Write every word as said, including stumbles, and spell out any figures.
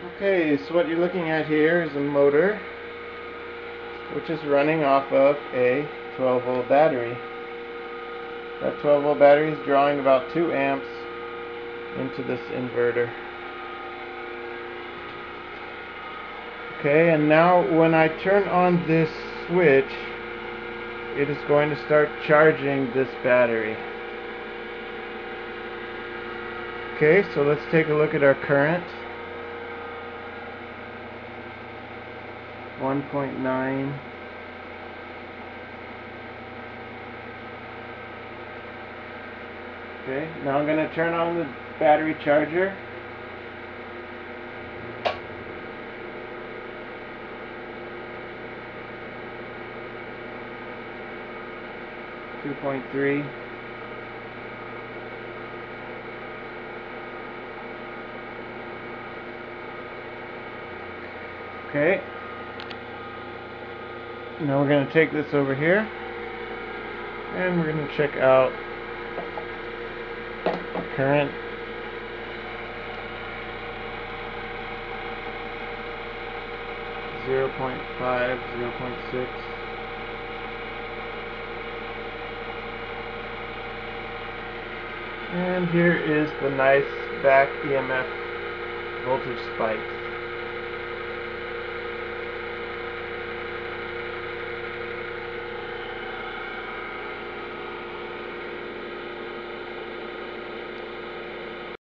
Okay, so what you're looking at here is a motor which is running off of a twelve volt battery. That twelve volt battery is drawing about two amps into this inverter. Okay, and now when I turn on this switch, it is going to start charging this battery. Okay, so let's take a look at our current. one point nine. Okay, now I'm going to turn on the battery charger. two point three. Okay. Now we're going to take this over here and we're going to check out current. zero point five, zero point six. And here is the nice back E M F voltage spike.